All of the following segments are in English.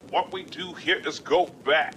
What we do here is go back.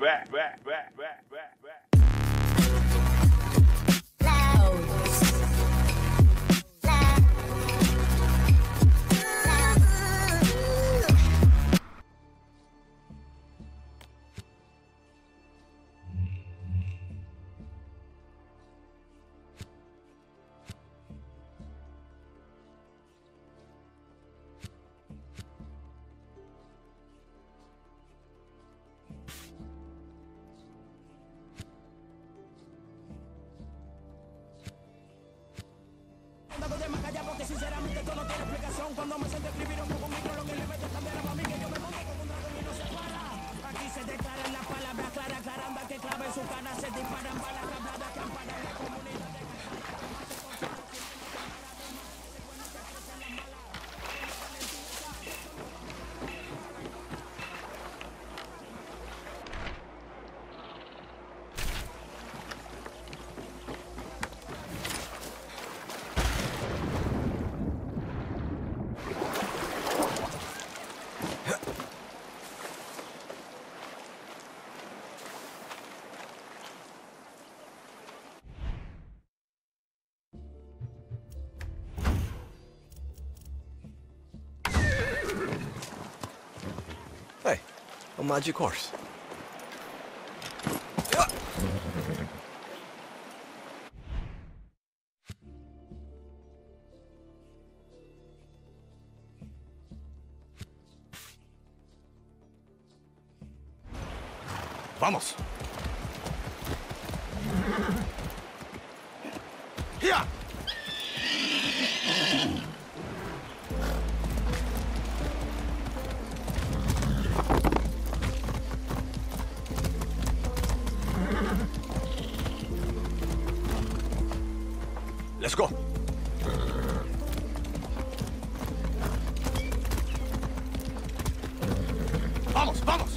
Hey, a magic horse. Vamos. ¡Ya! Let's go. Vamos, vamos.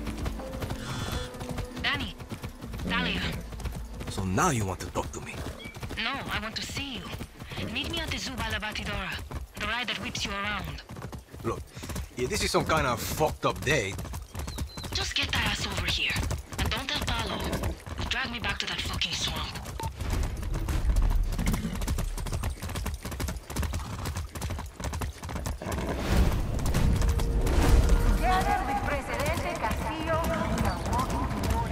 Danny, Talia. So now you want to talk to me? No, I want to see you. Meet me at the zoo by La Batidora. The ride that whips you around. Look, if this is some kind of fucked up day... Just get that ass over here. And don't tell Paolo. Drag me back to that fucking swamp. Together with Presidente Castillo, we are walking towards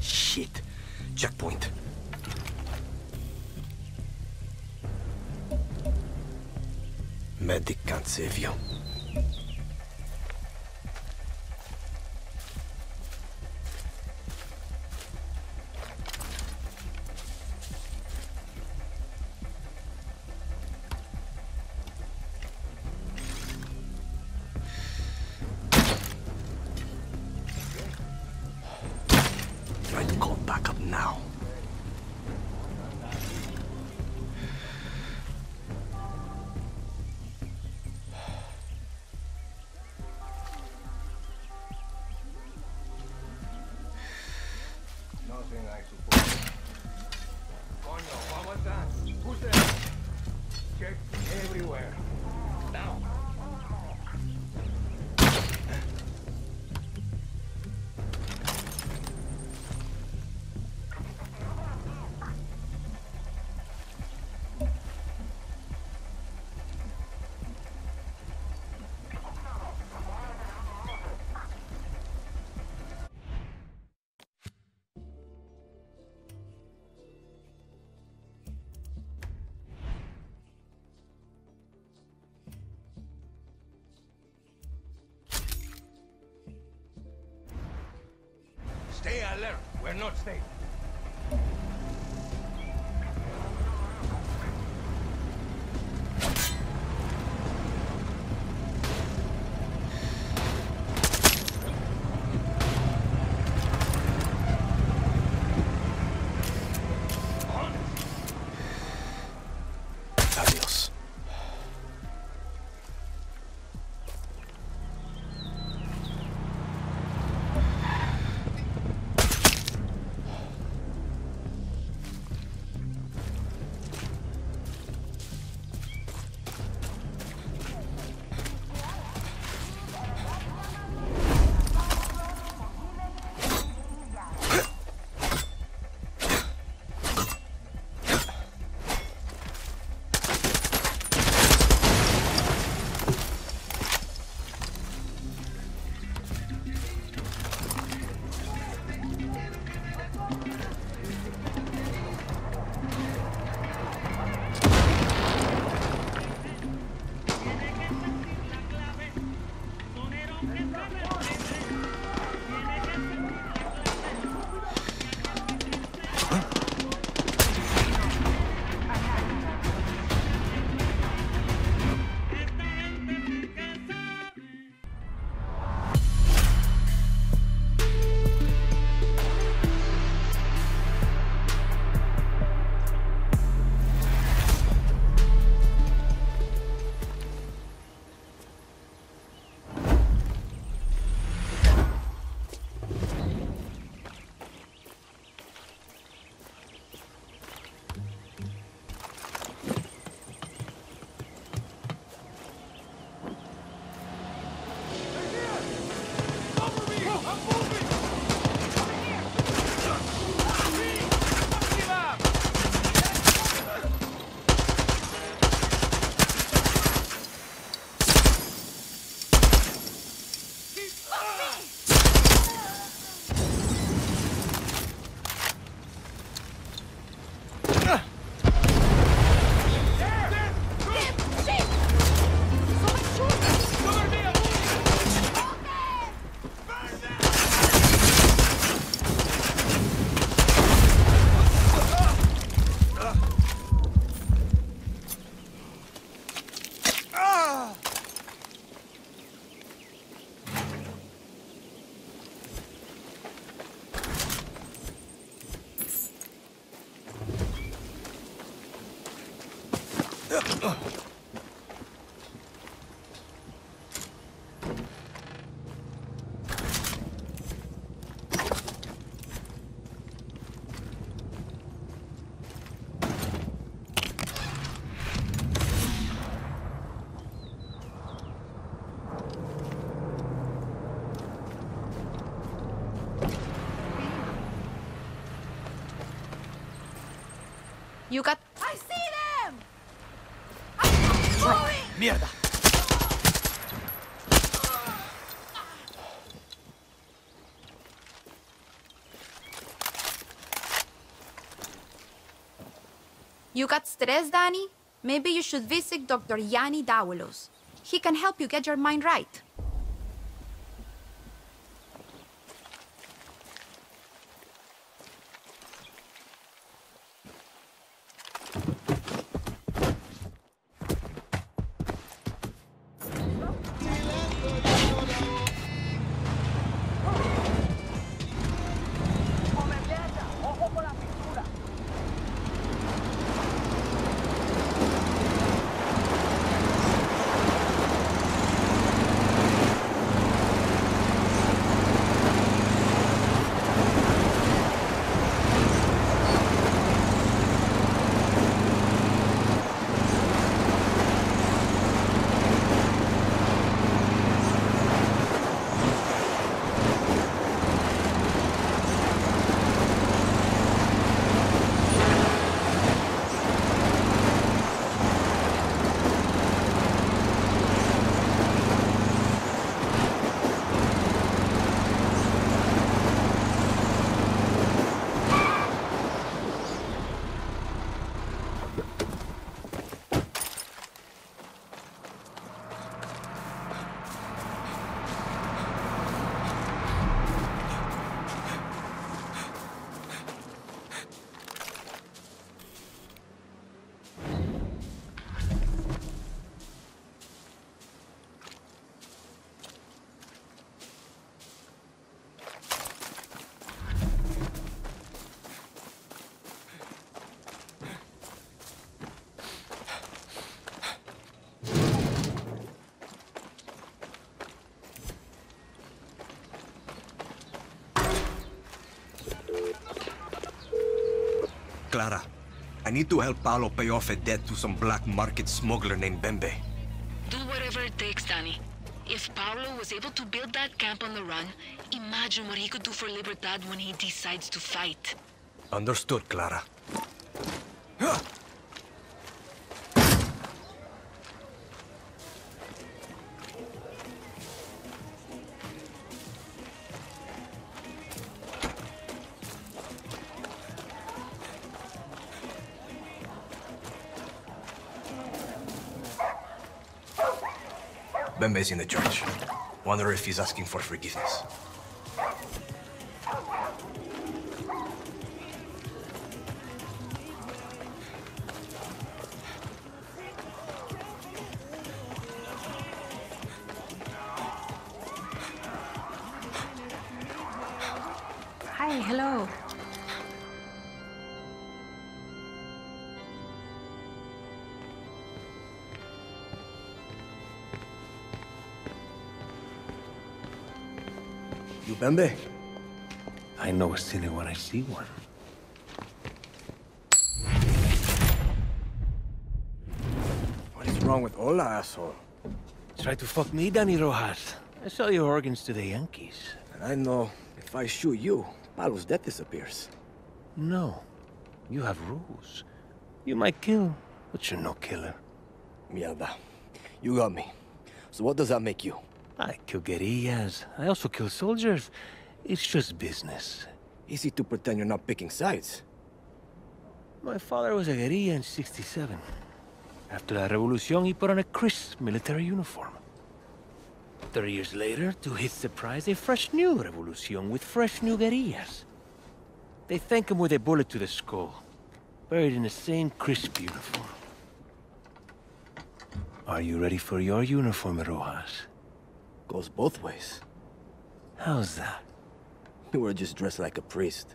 Shit. Checkpoint. Medic can't save you. Try to call backup now. Nothing, I suppose. Coño, vamos down. Who's there? Check everywhere. Now. Stay alert. We're not safe. Adios. You got... I see them! I'm going! Mierda. You got stress, Danny? Maybe you should visit Dr. Yanni Dawalos. He can help you get your mind right. Clara, I need to help Paolo pay off a debt to some black market smuggler named Bembe. Do whatever it takes, Danny. If Paolo was able to build that camp on the run, imagine what he could do for Libertad when he decides to fight. Understood, Clara. Bembe's in the church. Wonder if he's asking for forgiveness. Hi, hello. You Bembe? I know a sinner when I see one. What is wrong with Ola, asshole? Try to fuck me, Danny Rojas. I sell your organs to the Yankees. And I know if I shoot you, Paolo's death disappears. No. You have rules. You might kill, but you're no killer. Mierda. You got me. So what does that make you? I kill guerrillas. I also kill soldiers. It's just business. Easy to pretend you're not picking sides. My father was a guerrilla in '67. After la revolution, he put on a crisp military uniform. 30 years later, to his surprise, a fresh new revolution with fresh new guerrillas. They thank him with a bullet to the skull, buried in the same crisp uniform. Are you ready for your uniform, Rojas? Goes both ways. How's that? You were just dressed like a priest.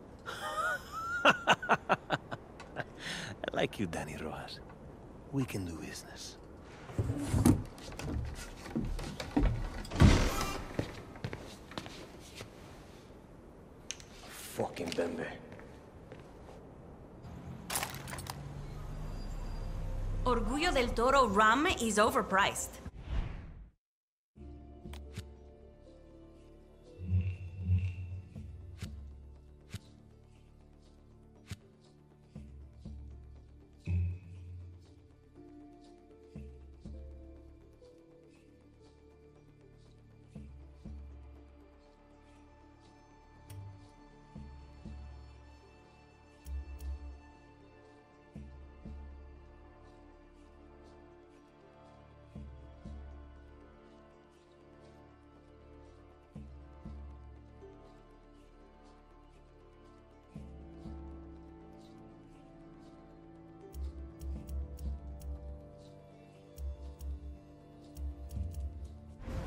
I like you, Danny Rojas. We can do business. Fucking Bembe. Orgullo del Toro rum is overpriced.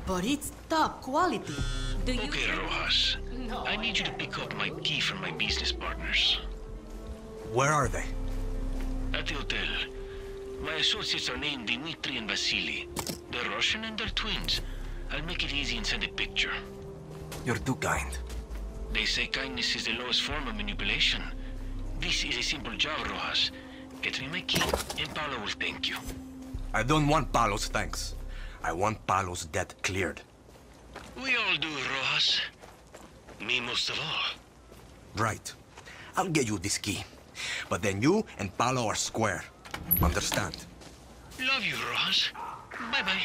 but it's top quality. Do you... Okay, Rojas. I need you to pick up my key from my business partners. Where are they? At the hotel. My associates are named Dmitri and Vasily. They're Russian and they're twins. I'll make it easy and send a picture. You're too kind. They say kindness is the lowest form of manipulation. This is a simple job, Rojas. Get me my key, and Paolo will thank you. I don't want Paolo's thanks. I want Paolo's debt cleared. We all do, Rojas. Me most of all. Right. I'll get you this key. But then you and Paolo are square. Understand? Love you, Rojas. Bye-bye.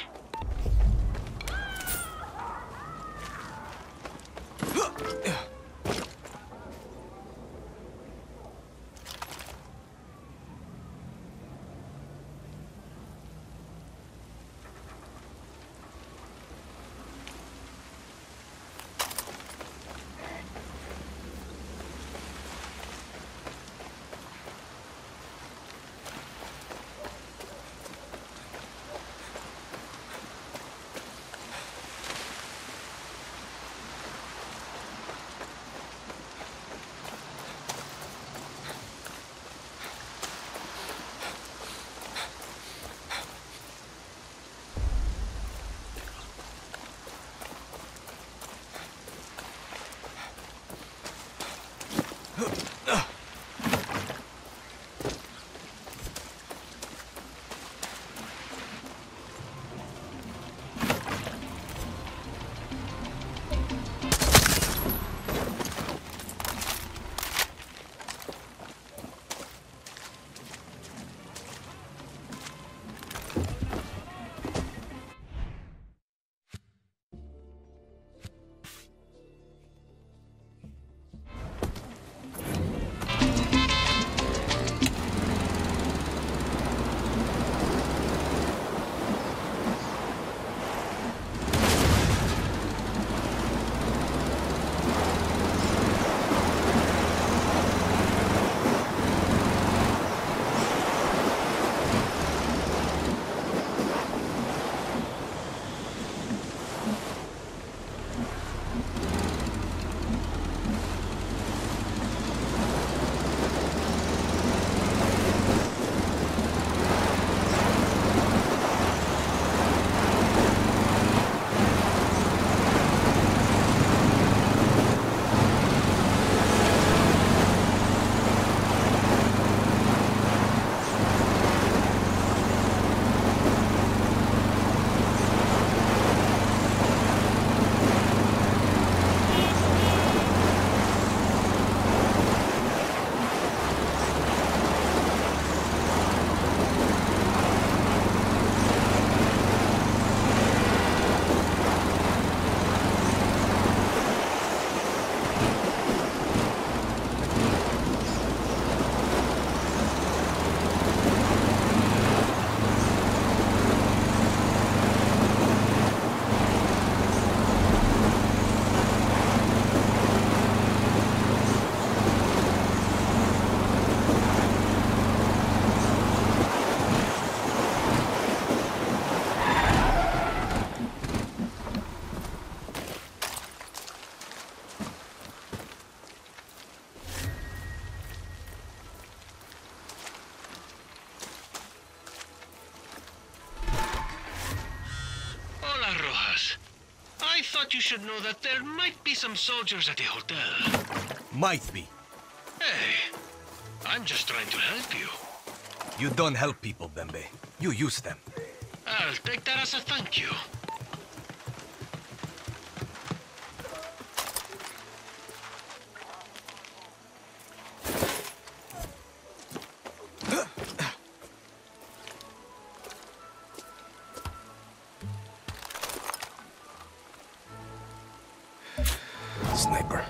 I thought you should know that there might be some soldiers at the hotel. Might be. Hey, I'm just trying to help you. You don't help people, Bembe. You use them. I'll take that as a thank you. Sniper.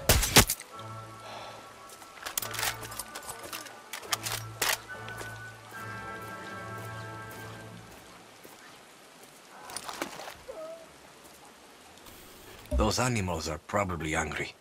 Those animals are probably hungry.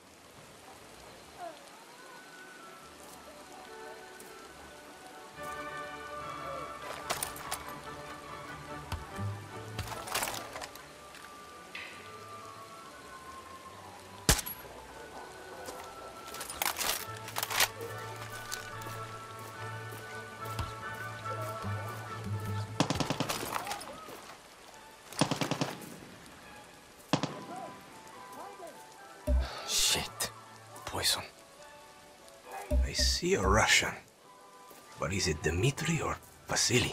I see a Russian. But is it Dmitri or Vasily?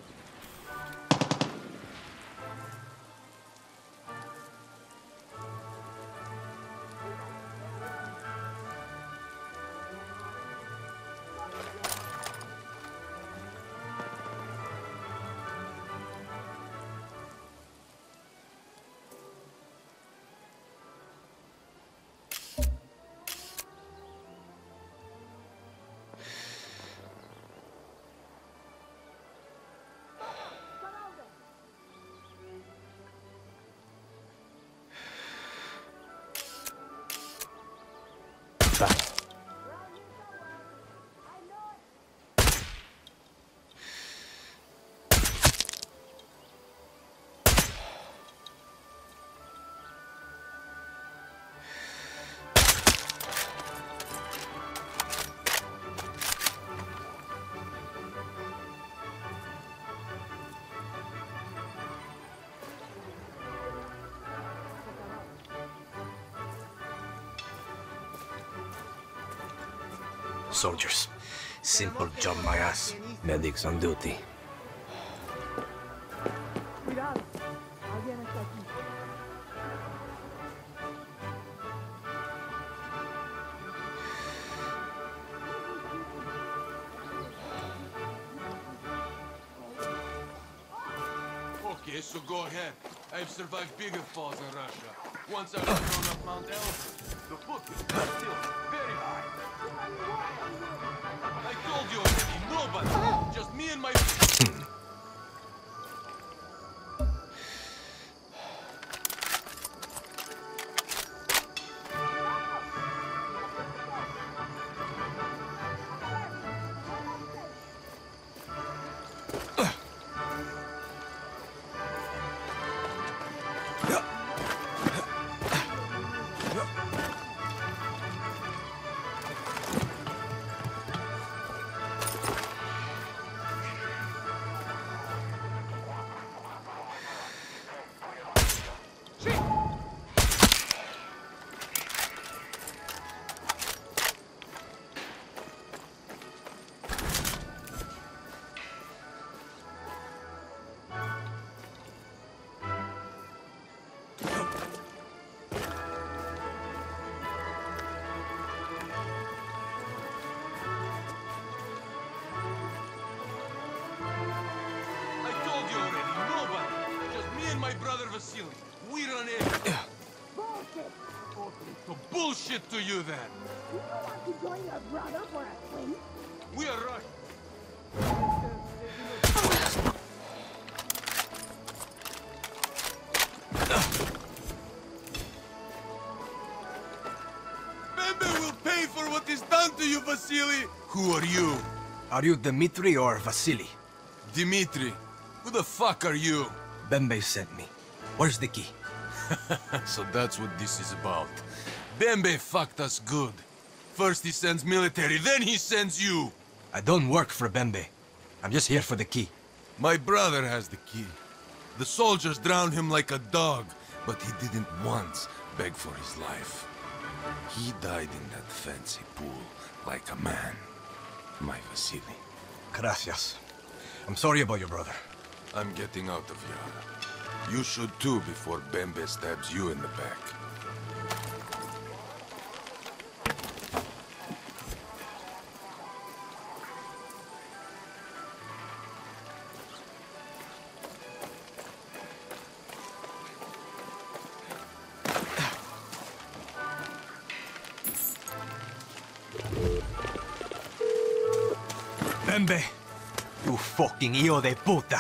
Soldiers. Simple job, my ass. Medics on duty. Okay, so go ahead. I've survived bigger falls in Russia. Once I was thrown up Mount Elbrus. The foot is still very high. I told you already, nobody. Just me and my... Vasily, we run everything. Bullshit! So bullshit to you then. You don't want to join your brother for a swim? We are Russian. Bembe will pay for what is done to you, Vasily. Who are you? Are you Dmitri or Vasily? Dmitri. Who the fuck are you? Bembe sent me. Where's the key? So that's what this is about. Bembe fucked us good. First he sends military, then he sends you. I don't work for Bembe. I'm just here for the key. My brother has the key. The soldiers drowned him like a dog, but he didn't once beg for his life. He died in that fancy pool like a man. My Vasily. Gracias. I'm sorry about your brother. I'm getting out of Yara. You should too before Bembe stabs you in the back. Bembe! You fucking hijo de puta!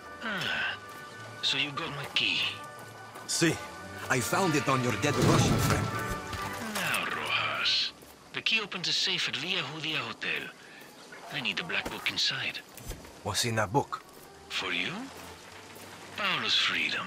So you got my key? See, I found it on your dead Russian friend. Now, Rojas. The key opens a safe at Via Judia Hotel. I need the black book inside. What's in that book? For you? Paulo's freedom.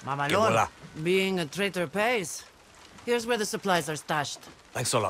Que Mamalon, voila. being a traitor pays. Here's where the supplies are stashed. Thanks a lot.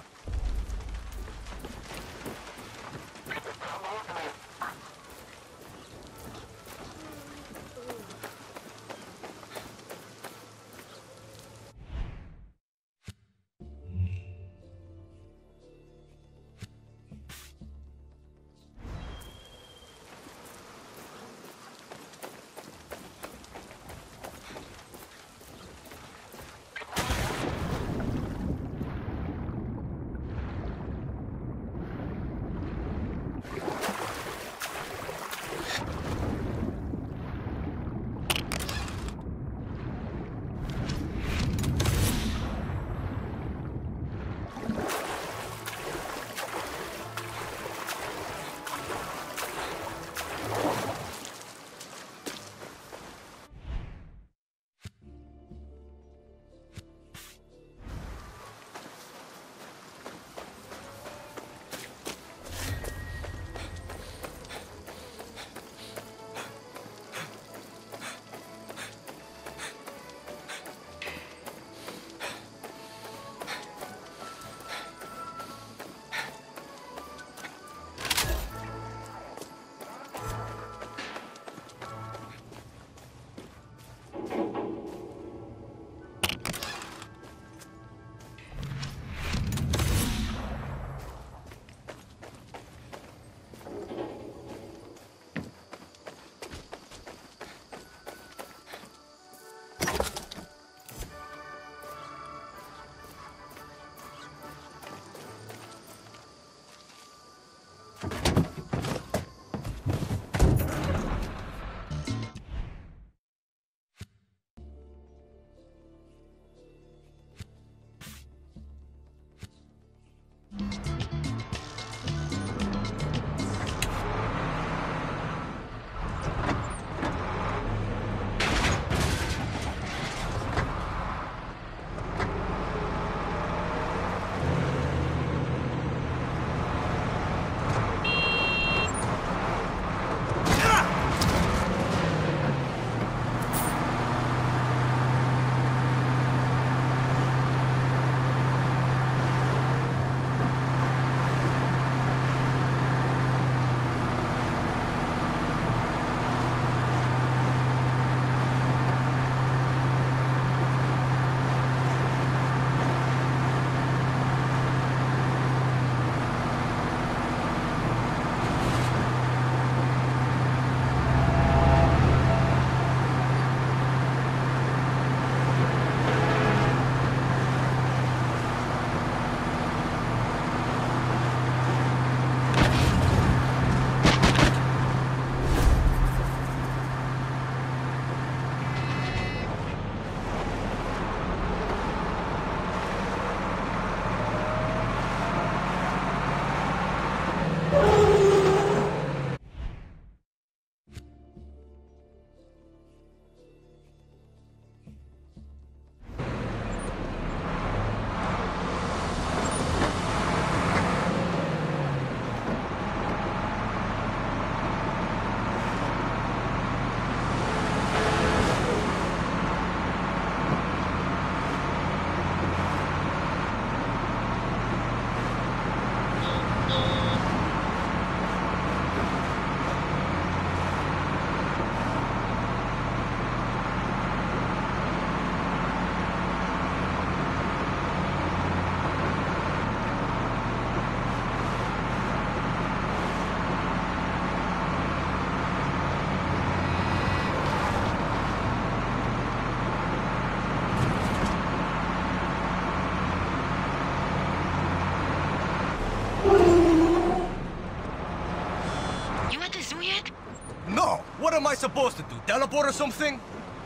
What am I supposed to do? Teleport or something?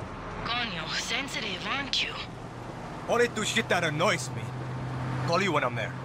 Coño, sensitive, aren't you? Only do shit that annoys me. Call you when I'm there.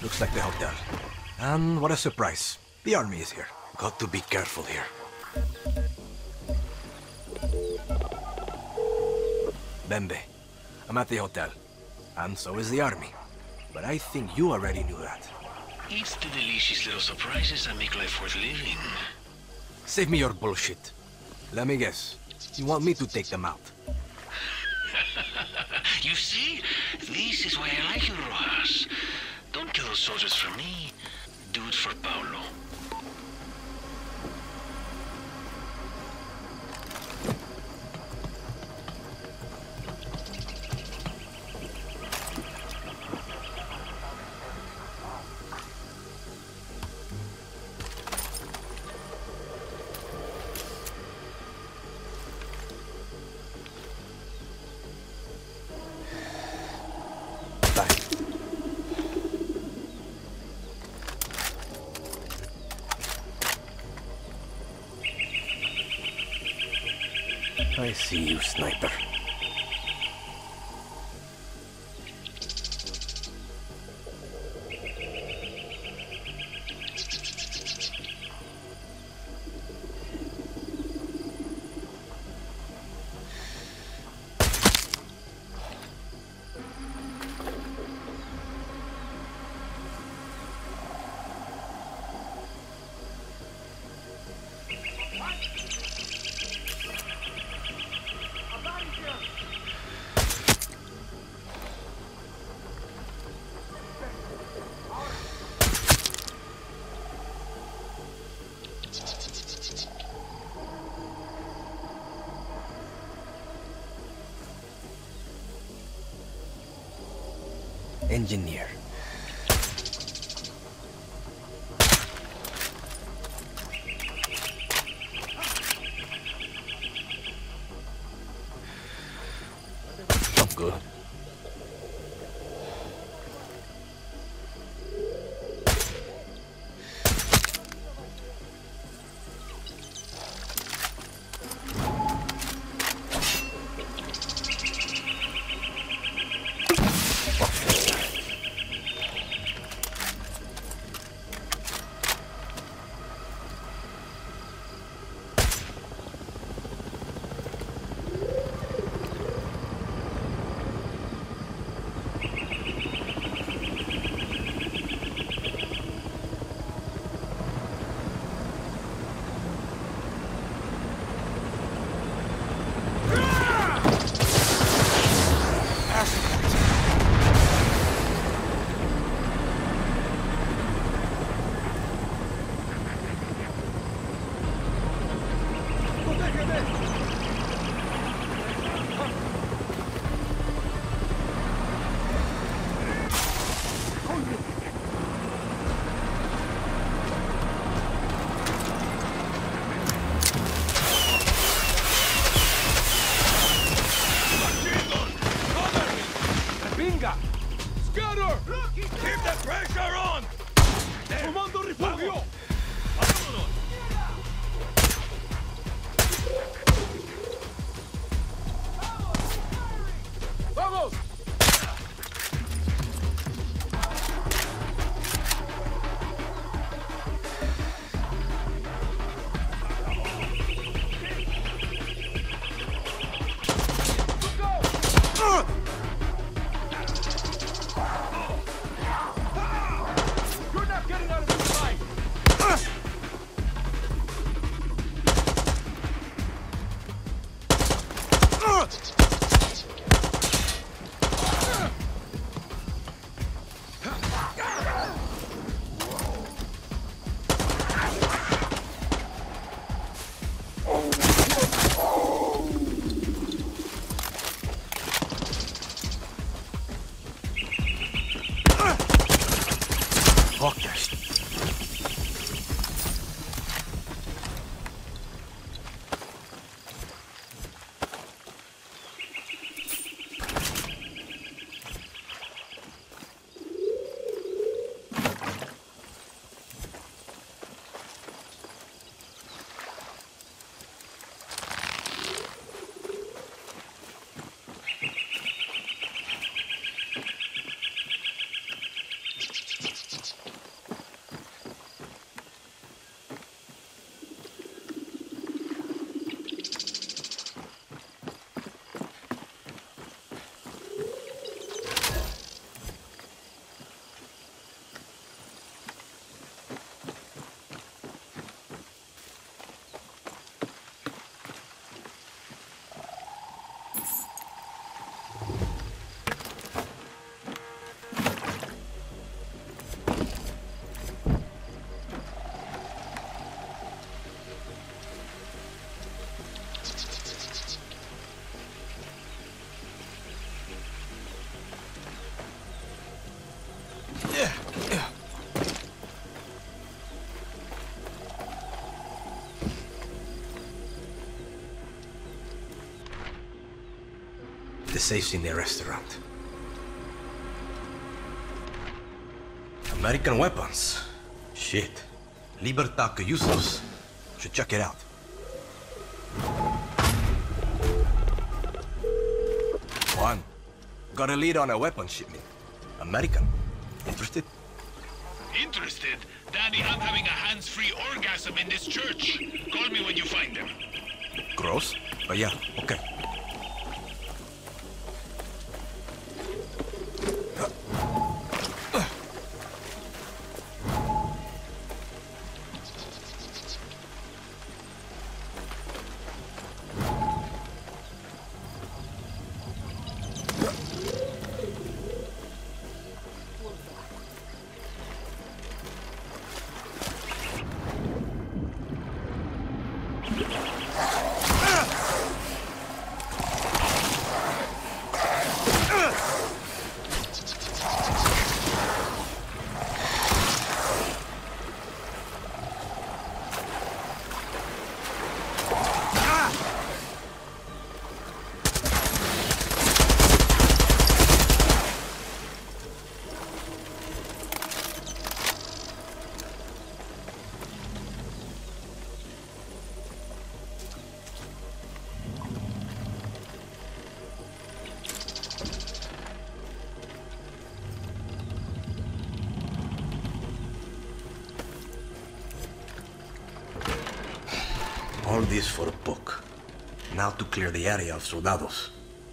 Looks like the hotel. And what a surprise. The army is here. Got to be careful here. Bembe, I'm at the hotel. And so is the army. But I think you already knew that. It's the delicious little surprises that make life worth living. Save me your bullshit. Let me guess. You want me to take them out? You see? This is why I like you, Rojas. Don't kill those soldiers for me. Do it for Paulo. I see you, sniper. Engineer. I'm good. Scatter! Keep the pressure on! Tomando refugio! ¡Vámonos! The safe's in the restaurant. American weapons. Shit. Libertad que usos. Should check it out. Juan, got a lead on a weapon shipment. American. Interested? Interested? Danny, I'm having a hands-free orgasm in this church. Call me when you find them. Gross? But yeah, okay. All this for a book. Now to clear the area of soldados.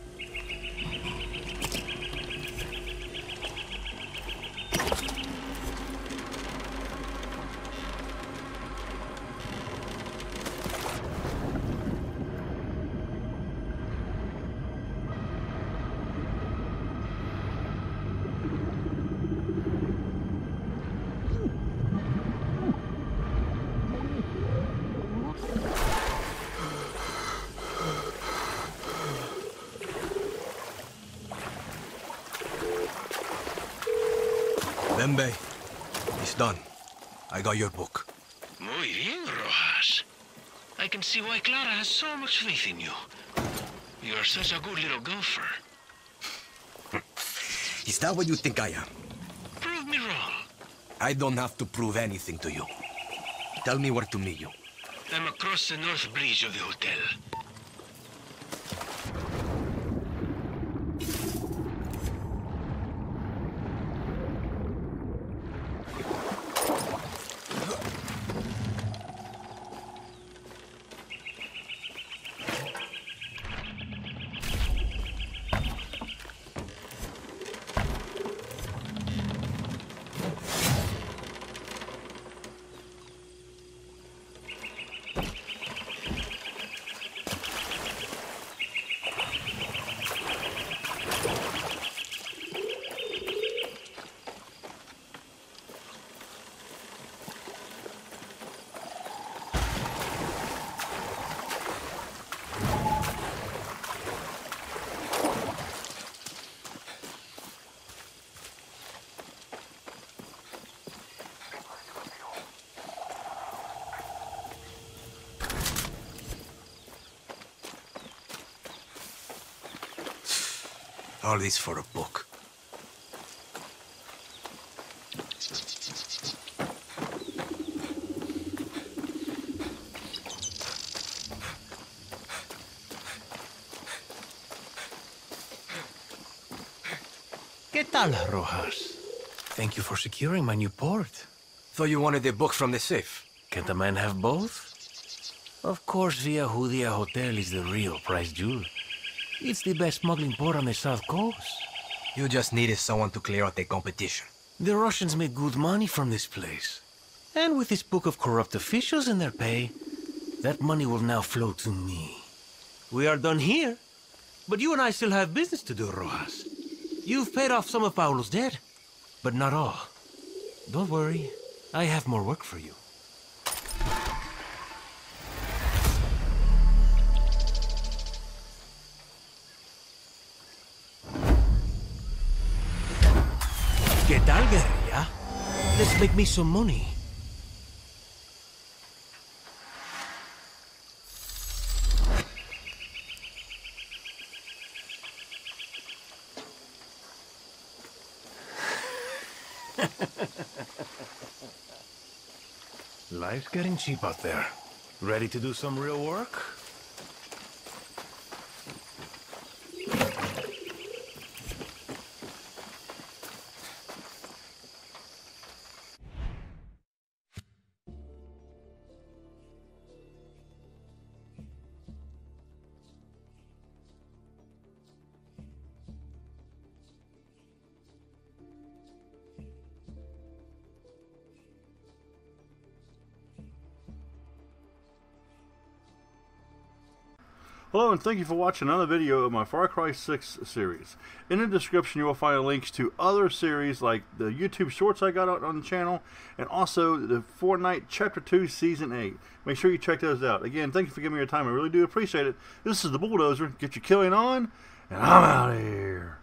Bembe, it's done. I got your book. Muy bien, Rojas. I can see why Clara has so much faith in you. You're such a good little golfer. Is that what you think I am? Prove me wrong. I don't have to prove anything to you. Tell me where to meet you. I'm across the north bridge of the hotel. All this for a book. ¿Qué tal, Rojas? Thank you for securing my new port. Thought you wanted the book from the safe. Can't a man have both? Of course, Via Judia Hotel is the real prize jewel. It's the best smuggling port on the south coast. You just needed someone to clear out the competition. The Russians made good money from this place. And with this book of corrupt officials and their pay, that money will now flow to me. We are done here, but you and I still have business to do, Rojas. You've paid off some of Paulo's debt, but not all. Don't worry, I have more work for you. ¿Qué tal, guerrilla? Let's make me some money. Life's getting cheap out there. Ready to do some real work? Hello and thank you for watching another video of my Far Cry 6 series. In the description you will find links to other series like the YouTube shorts I got out on the channel and also the Fortnite Chapter 2 Season 8. Make sure you check those out. Again, thank you for giving me your time. I really do appreciate it. This is the Bulldozer. Get your killing on and I'm out of here.